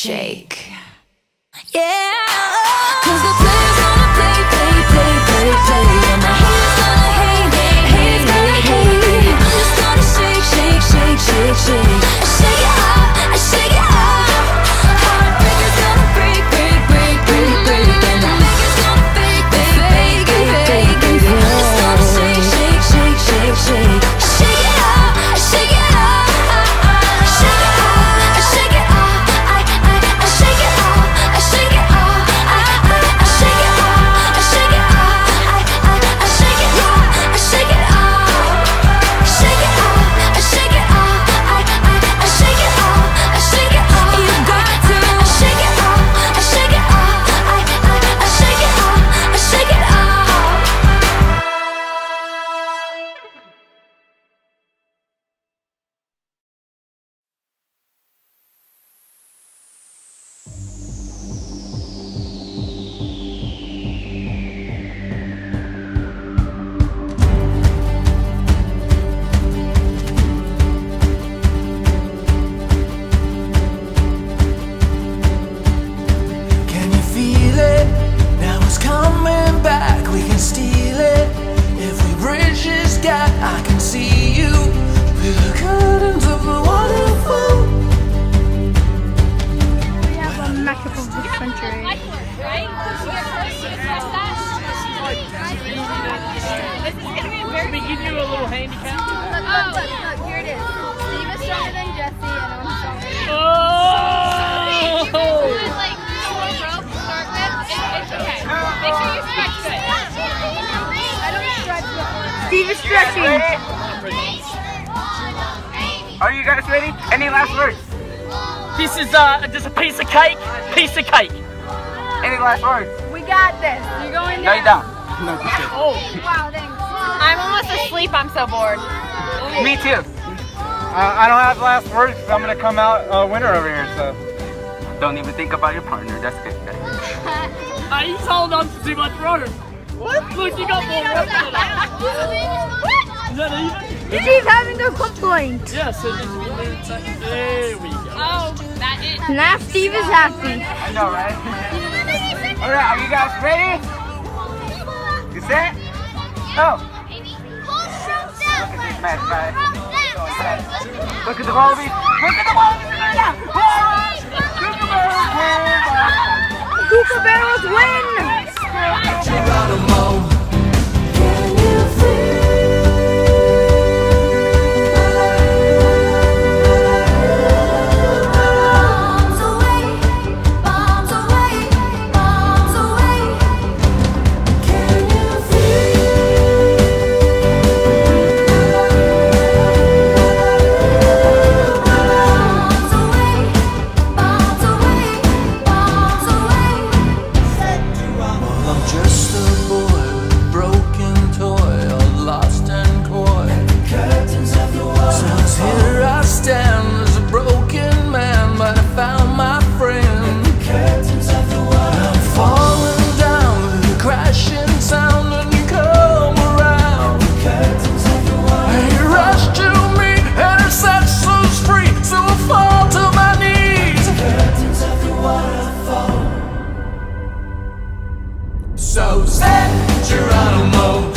shake. Yeah, 'cause the players gonna play, and my haters gonna hate, I'm just gonna shake, shake, shake, shake, shake. I shake it up, I shake it up. Heartbreakers gonna break, break, break, break, break, and the fakers gonna fake, fake, fake, fake, fake. I'm just gonna shake, shake, shake, shake, shake. I shake it up, I shake it up. I shake it up, I shake it up. I shake it up, I shake it up. I shake it up, I shake it up. I shake it up, I shake it up. Shake it up, I shake it up. I shake it up, I shake it up. You got to. I shake it up, I shake it up. I shake it up, I shake it up. Can you feel it? Now it's coming back. We can steal it. If we bridge this gap, I can see you through the curtains of the waterfall. We have a map of the country. Let me give you a little handicap. Look, here it is. Steve is stronger than Jesse, and I'm stronger than Steve is stretching. Are you guys ready? Any last words? This is just a piece of cake. Piece of cake. Any last words? We got this. You're going No, down. you don't. No, you should. Oh, Wow, thanks. I'm almost asleep, I'm so bored. me too. I don't have last words because I'm gonna come out winner over here. So don't even think about your partner. That's good. He's holding on to too much water. What? Look, you got more water than that. Is that even? Steve's having a complaint. Yeah, so just there we go. Oh, that is. Now Steve is happy. I know, right? Alright, are you guys ready? You set? Go! Look at these mad guys. Look at the wallabies! Look at the wallabies! Kookaburras win! Geronimo. Can you Bombs away, bombs away, bombs away. Can you Bombs away, bombs away, bombs away. Well, I'm just a boy with a broken toy, all lost and coy. Since here I stand as a broken man, but I found my friend. I'm falling down with a crashing sound, and you come around. And you rush to me, and it sets us free, so I fall to my knees. So set Geronimo.